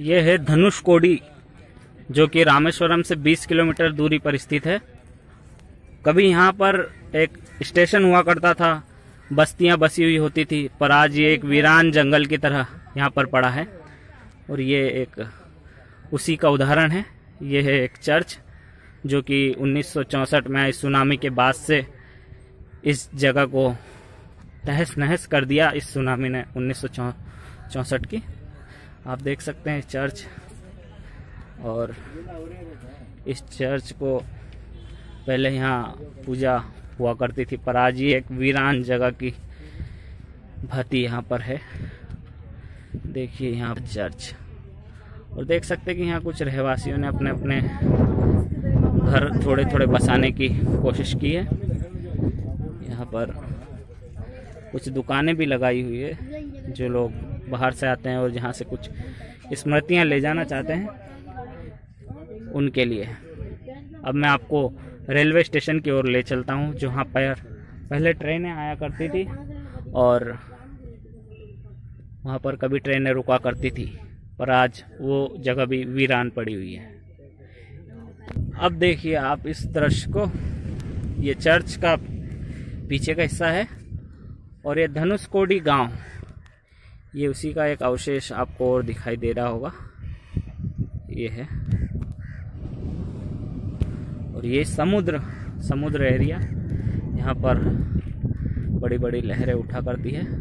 ये है धनुषकोडी, जो कि रामेश्वरम से 20 किलोमीटर दूरी पर स्थित है। कभी यहाँ पर एक स्टेशन हुआ करता था, बस्तियां बसी हुई होती थी, पर आज ये एक वीरान जंगल की तरह यहाँ पर पड़ा है। और ये एक उसी का उदाहरण है। ये है एक चर्च, जो कि 1964 में आई सुनामी के बाद से इस जगह को तहस नहस कर दिया, इस सुनामी ने 1964 की। आप देख सकते हैं चर्च, और इस चर्च को पहले यहाँ पूजा हुआ करती थी, पर आज ये एक वीरान जगह की भांति यहाँ पर है। देखिए यहाँ पर चर्च, और देख सकते हैं कि यहाँ कुछ रहवासियों ने अपने अपने घर थोड़े थोड़े बसाने की कोशिश की है। यहाँ पर कुछ दुकानें भी लगाई हुई है, जो लोग बाहर से आते हैं और जहाँ से कुछ स्मृतियाँ ले जाना चाहते हैं उनके लिए। अब मैं आपको रेलवे स्टेशन की ओर ले चलता हूँ, जहाँ पर पहले ट्रेनें आया करती थी और वहाँ पर कभी ट्रेनें रुका करती थी, पर आज वो जगह भी वीरान पड़ी हुई है। अब देखिए आप इस दृश्य को, ये चर्च का पीछे का हिस्सा है और ये धनुषकोडी गांव, ये उसी का एक अवशेष आपको और दिखाई दे रहा होगा। ये है, और ये समुद्र एरिया, यहाँ पर बड़ी बड़ी लहरें उठा करती है।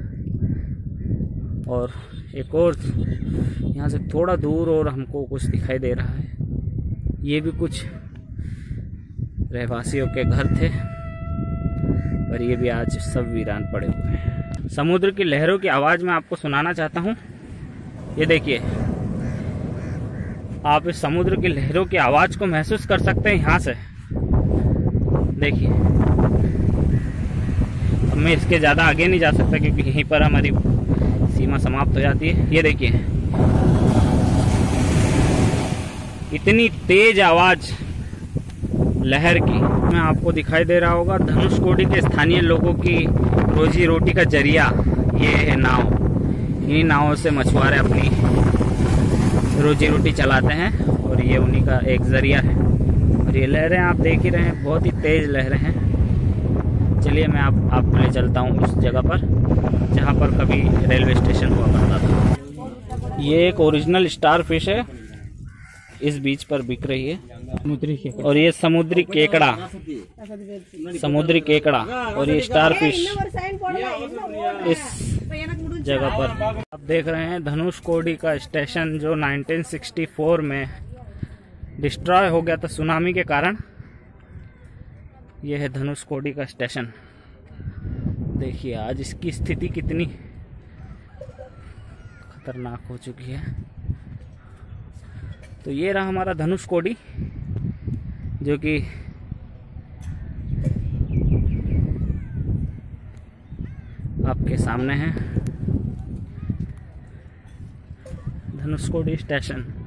और एक और यहाँ से थोड़ा दूर और हमको कुछ दिखाई दे रहा है, ये भी कुछ रहवासियों के घर थे, पर ये भी आज सब वीरान पड़े हुए हैं। समुद्र की लहरों की आवाज़ मैं आपको सुनाना चाहता हूँ। ये देखिए, आप इस समुद्र की लहरों की आवाज़ को महसूस कर सकते हैं यहाँ से। देखिए, अब मैं इसके ज़्यादा आगे नहीं जा सकता क्योंकि यहीं पर हमारी सीमा समाप्त हो जाती है। ये देखिए, इतनी तेज आवाज़ लहर की। मैं आपको दिखाई दे रहा होगा धनुषकोडी के स्थानीय लोगों की रोजी रोटी का जरिया ये है नाव। इन्हीं नावों से मछुआरे अपनी रोजी रोटी चलाते हैं और ये उन्हीं का एक जरिया है। और ये लहरें आप देख ही रहे हैं, बहुत ही तेज लहरें हैं। चलिए मैं आपको ले चलता हूँ उस जगह पर जहाँ पर कभी रेलवे स्टेशन हुआ करता था। ये एक ओरिजिनल स्टार फिश है, इस बीच पर बिक रही है। और ये समुद्री केकड़ा और ये स्टार फिश इस जगह पर आप देख रहे हैं। धनुषकोडी का स्टेशन जो 1964 में डिस्ट्रॉय हो गया था सुनामी के कारण। यह है धनुषकोडी का स्टेशन। देखिए आज इसकी स्थिति कितनी खतरनाक हो चुकी है। तो ये रहा हमारा धनुषकोडी, जो कि आपके सामने है, धनुषकोडी स्टेशन।